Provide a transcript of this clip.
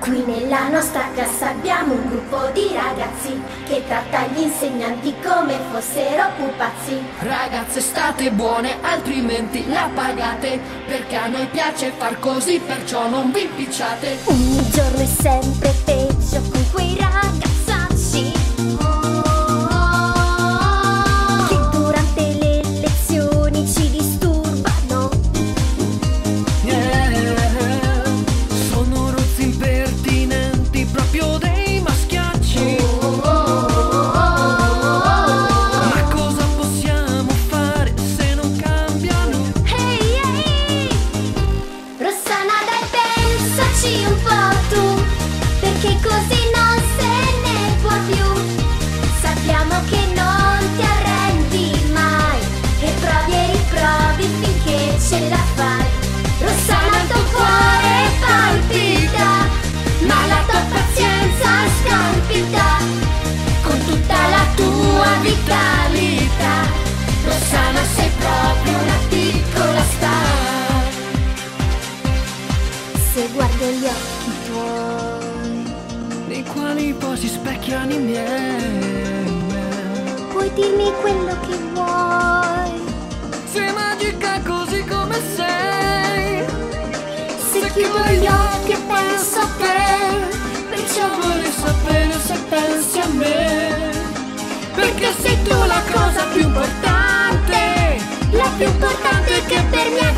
Qui nella nostra classe abbiamo un gruppo di ragazzi che tratta gli insegnanti come fossero pupazzi. Ragazze, state buone, altrimenti la pagate, perché a noi piace far così, perciò non vi impicciate. Ogni giorno è sempre peggio con quei ragazzacci che durante le lezioni ci disturbano. Sono rozzi impertinenti, proprio dei maschiacci. Ma cosa possiamo fare se non cambiano? Ehi, ehi! Rossana, dai, pensaci un po' tu, perché così non se ne può più. Sappiamo che non ti arrendi mai e provi e riprovi finché ce la fai. Rossana, il tuo cuore palpita, ma la tua pazienza scalpita con tutta la tua vitalità. Rossana, sei proprio una piccola star. Se guardo gli occhi tuoi, Nei quali poi si specchiano i miei. puoi dirmi quello che vuoi. Sei magica così come sei. Se chiudo gli occhi e penso a te, Perciò vorrei sapere se pensi a me, perché sei tu la cosa più importante, la più importante che per me